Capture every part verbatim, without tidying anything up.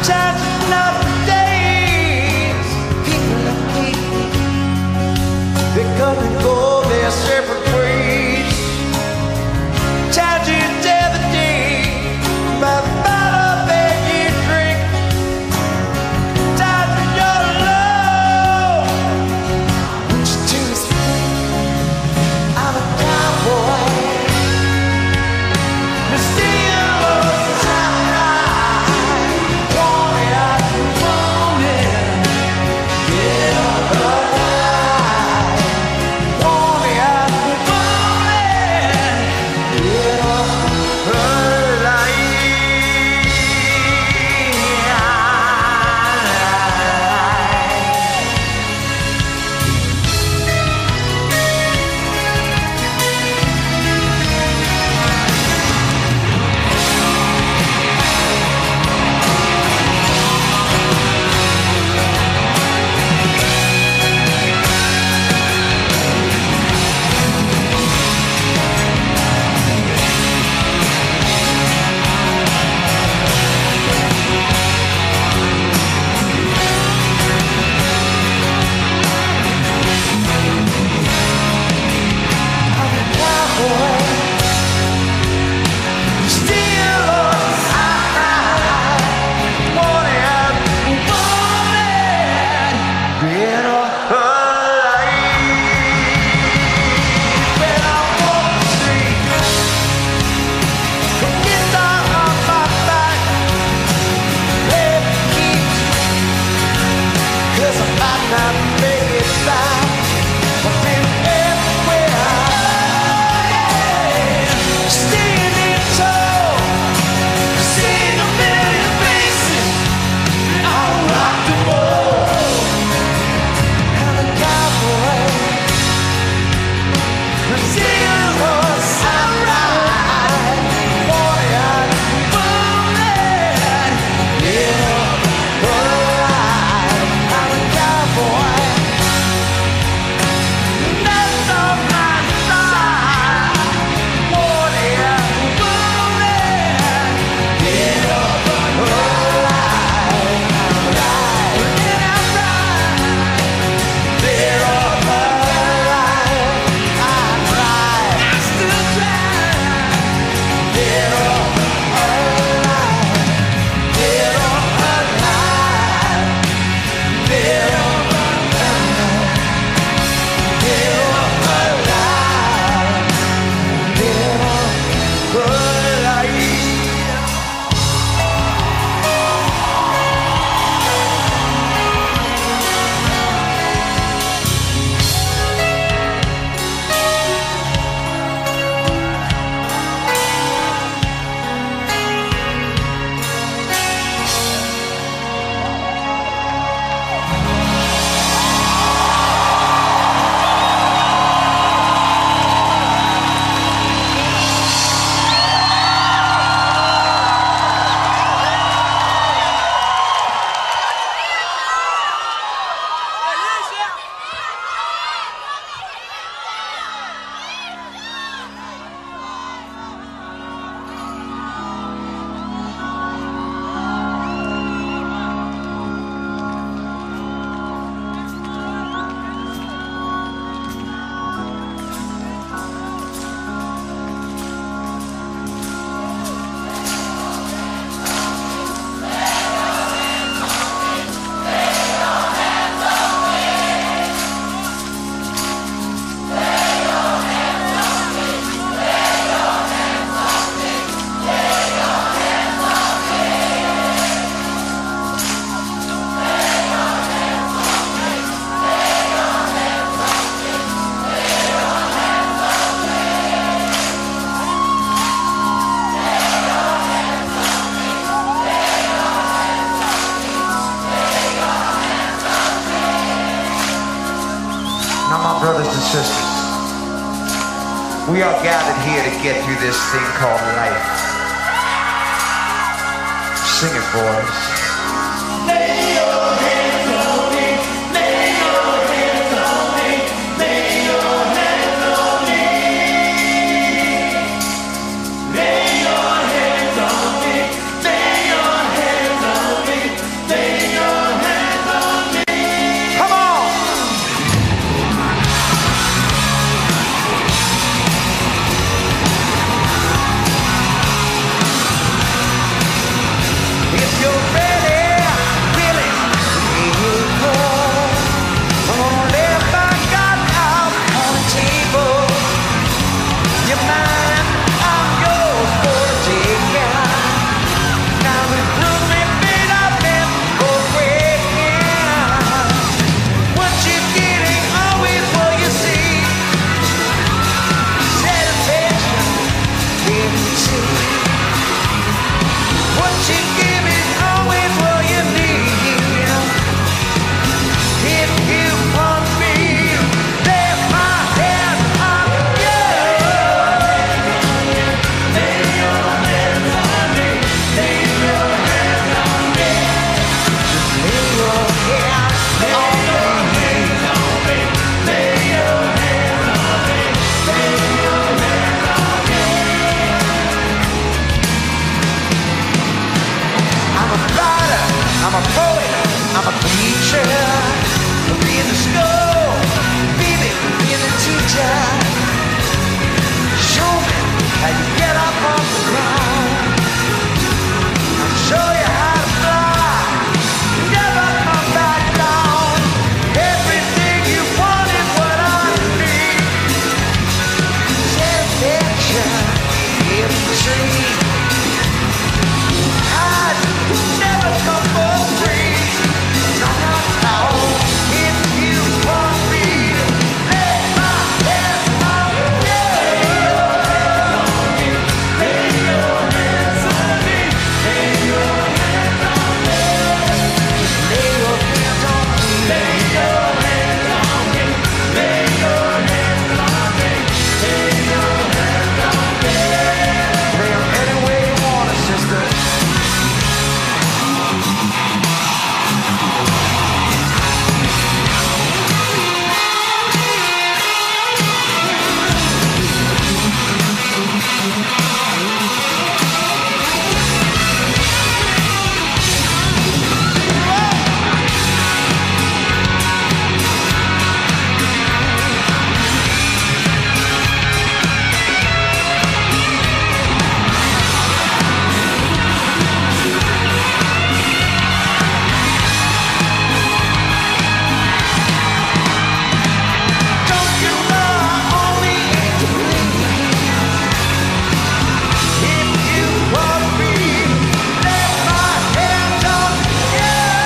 charging up the days. People are hating. They come and go their separate ways. Charging every day by the bottle that you drink. Charging your love. What you do is I'm a cowboy. Brothers and sisters, we are gathered here to get through this thing called life. Sing it, boys. Lay your hands on me, lay your hands on me, lay your hands on me. Lay your hands on me, lay your hands on me. a poet, I'm a preacher. Being the school, baby, being the teacher. Show me how you get up off the ground. I'll show you how to fly, never come back down. Everything you want is what I need. Take a picture, hit the tree. I'd never come for free. No, no, no. If you want me, lay my hands on you. Lay your hands on me. Lay your hands on me. Lay your hands on me. Lay your hands on me. Lay your hands on me. Lay your hands on me. Lay 'em any way you want it, sister. Don't you know I only aim to please? If you want me, lay my hands on you.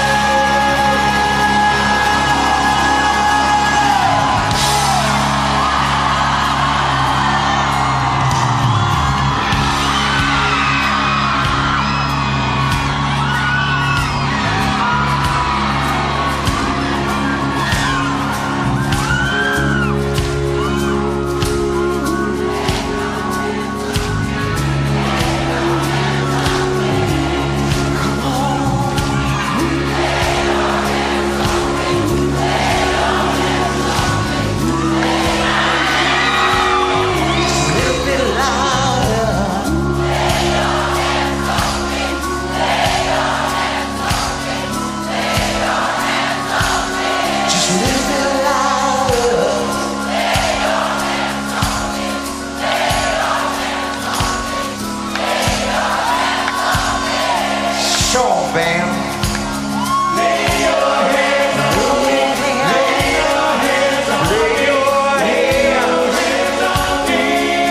Just a little bit louder. Just a little bit louder. Show 'em, bam. Lay your hands on me. Lay your hands on me. Lay your hands on me.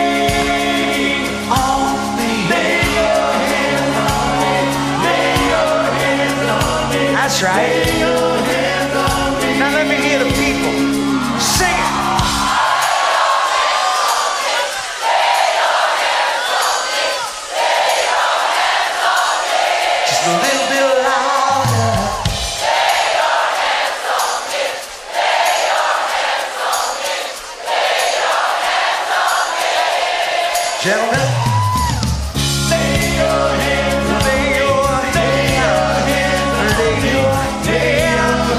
On me. Lay your hands on me. Lay your hands on me. That's right. Lay your hands on me. Now let me hear the people sing it. Just a little bit louder. Gentlemen, lay your hands, lay your hands, lay your hands,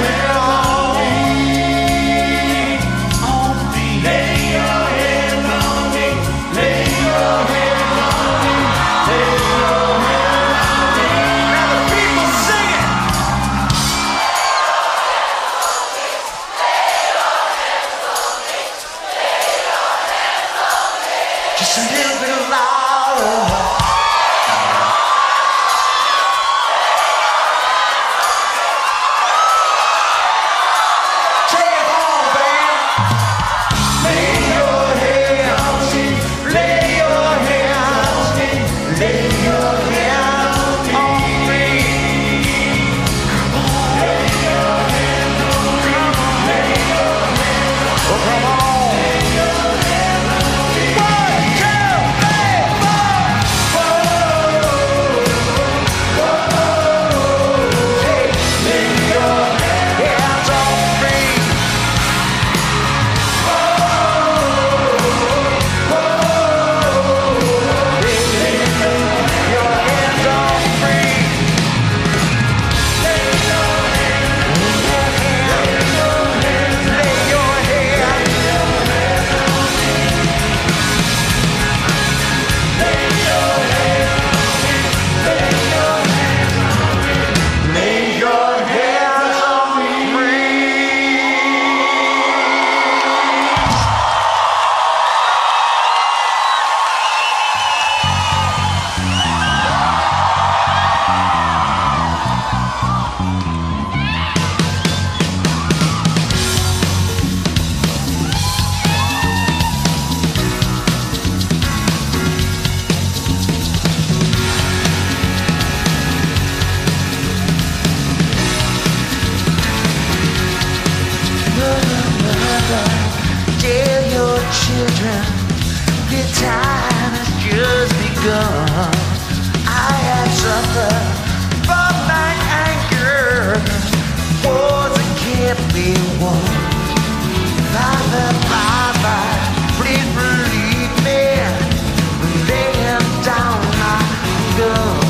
time has just begun. I have suffered from my anger. Wars that can't be won. Father, Father, please believe me. Laying down my gun.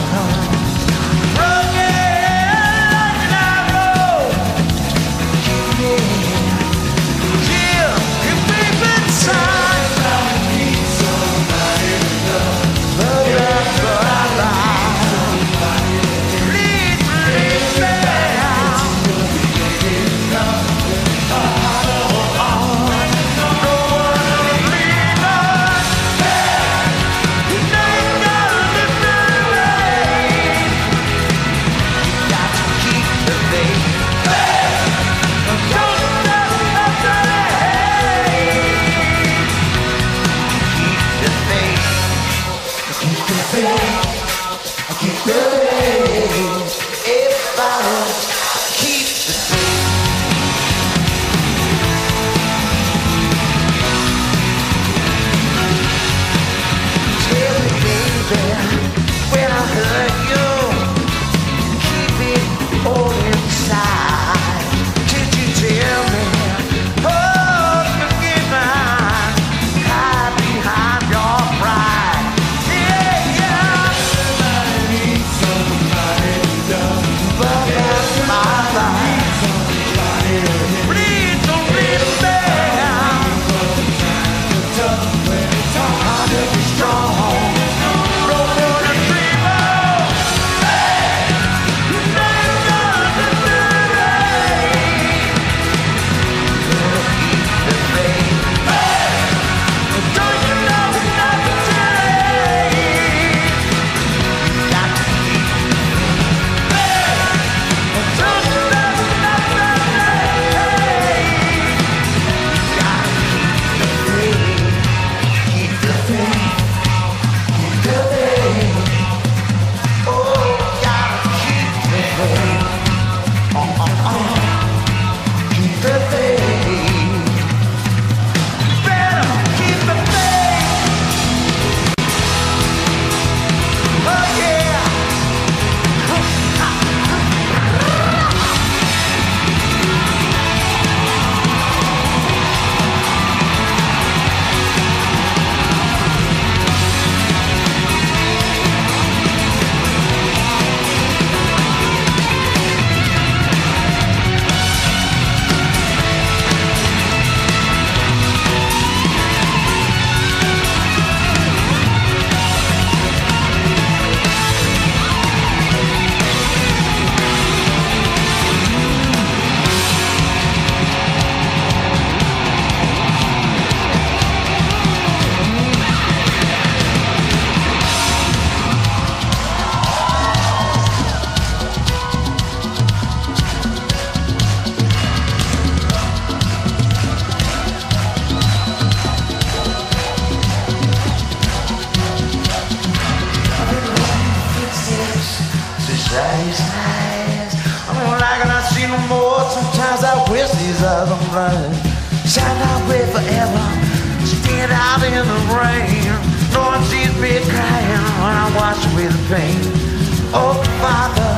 Shine away forever, stand out in the rain. No one sees me crying when I wash away the pain. Oh, Father,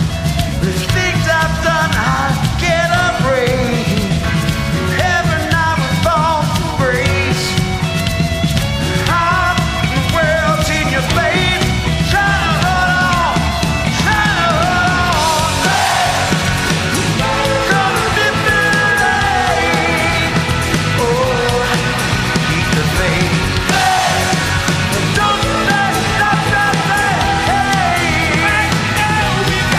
the things I've done, I can't afraid. Every night we fall from grace. How the world seen your face, trying to hold on, trying to hold on. Come to me, oh, keep the faith. Don't let stop the faith.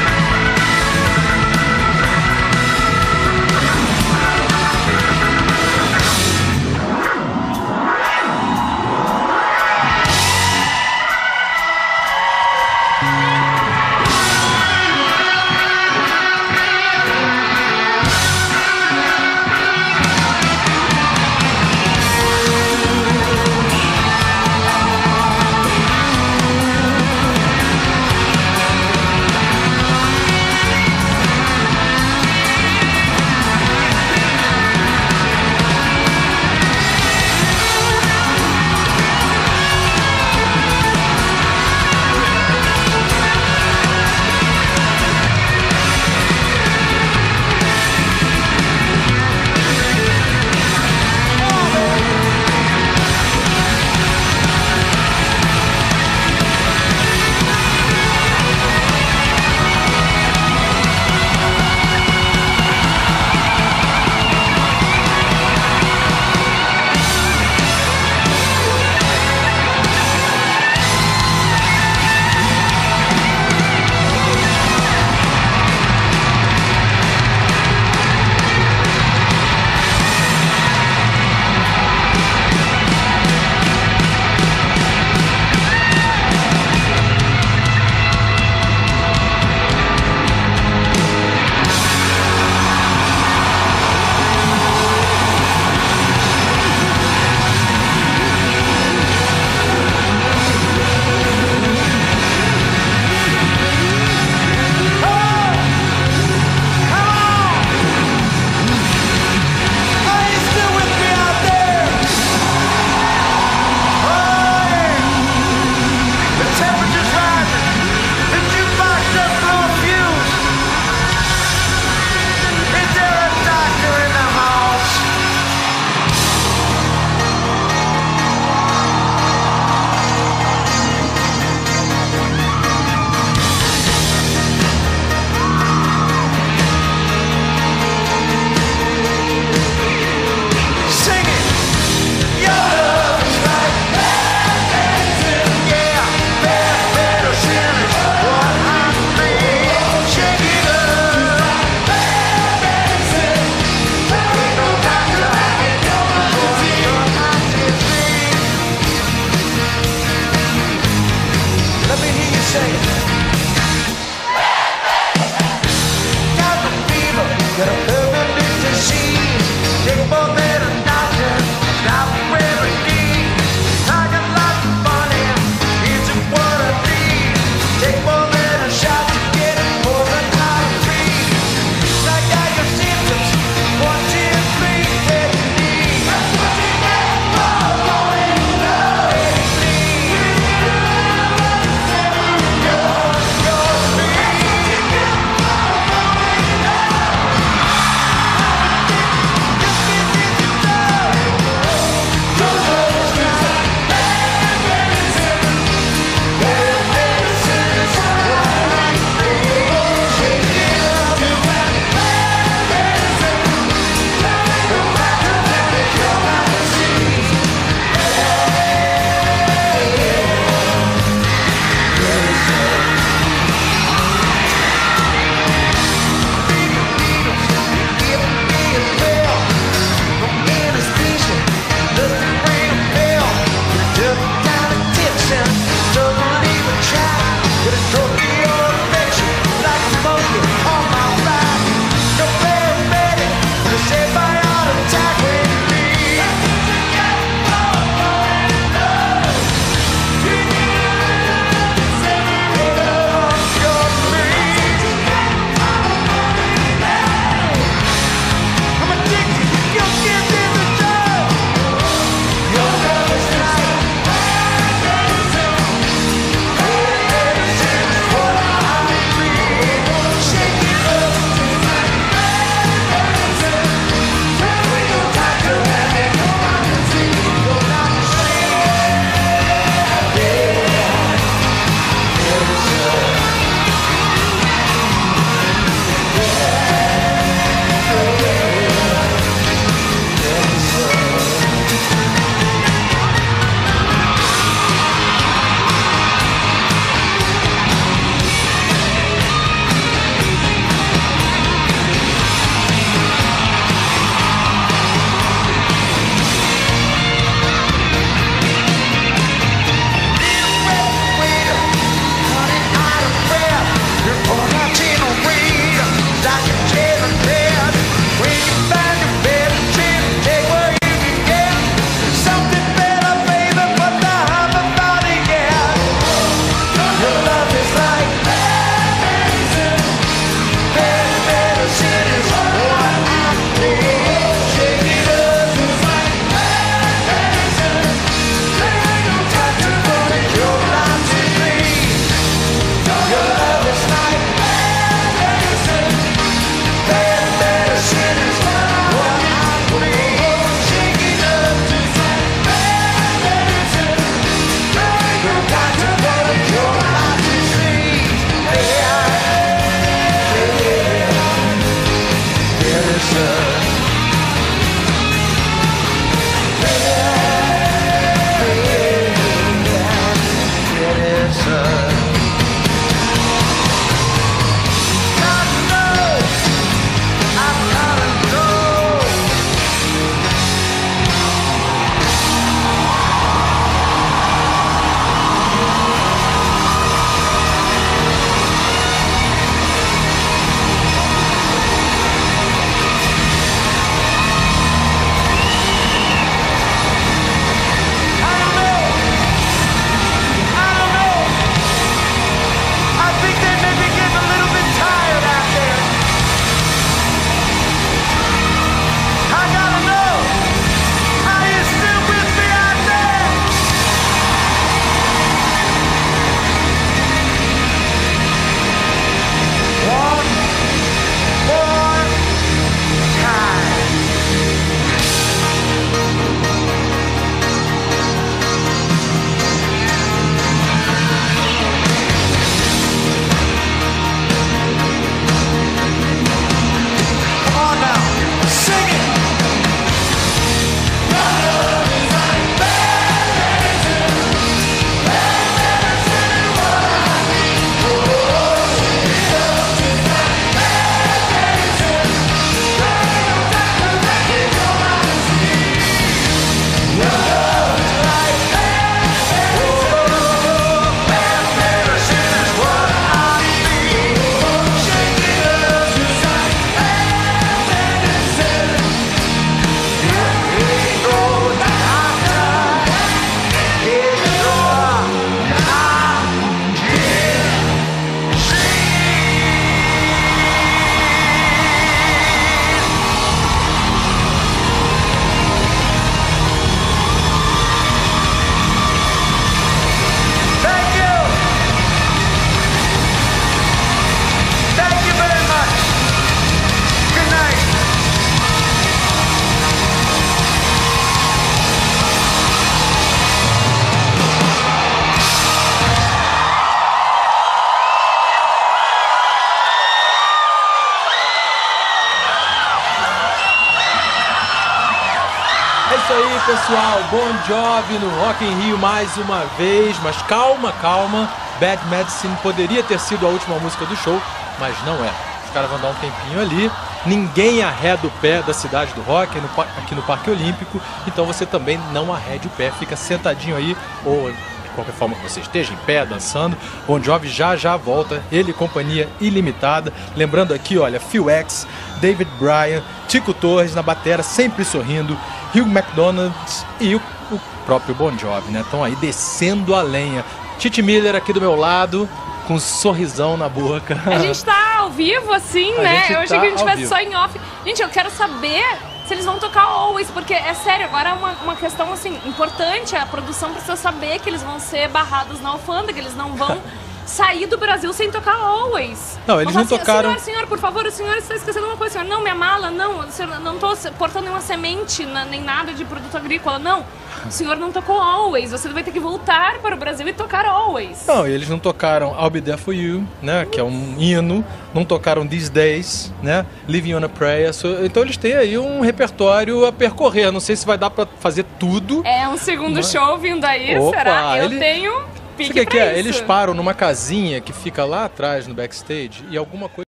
isso aí, pessoal. Bon Jovi no Rock in Rio mais uma vez. Mas calma, calma. Bad Medicine poderia ter sido a última música do show, mas não é. Os caras vão dar um tempinho ali. Ninguém arreda o pé da cidade do rock no, aqui no Parque Olímpico. Então você também não arrede o pé. Fica sentadinho aí, ou de qualquer forma que você esteja, em pé, dançando. Bon Jovi já já volta. Ele e companhia ilimitada. Lembrando aqui, olha, Phil X, David Bryan, Tico Torres na batera, sempre sorrindo. Hugh McDonald e o, o próprio Bon Jovi, né? Estão aí descendo a lenha. Titi Miller aqui do meu lado, com um sorrisão na boca. A gente tá ao vivo, assim, A né? gente Eu achei tá que a gente ao tivesse vivo. só em off. Gente, eu quero saber se eles vão tocar Always, porque é sério, agora é uma, uma questão, assim, importante. A produção precisa saber que eles vão ser barrados na alfândega, eles não vão sair do Brasil sem tocar Always. Não, eles Vão não falar assim, tocaram- Senhor, senhor, por favor, o senhor está esquecendo uma coisa. Senhor, não, minha mala, não. O senhor, não tô portando nenhuma semente, na- nem nada de produto agrícola, não. O senhor não tocou Always. Você vai ter que voltar para o Brasil e tocar Always. Não, eles não tocaram I'll Be There For You, né, que é um hino. Não tocaram These Days, né, Living on a Prayer. So- Então eles têm aí um repertório a percorrer. Não sei se vai dar pra fazer tudo. É um segundo show vindo aí, Opa, será? Eu ele- tenho Sabe pique o que, que pra é? isso. Eles param numa casinha que fica lá atrás no backstage e alguma coisa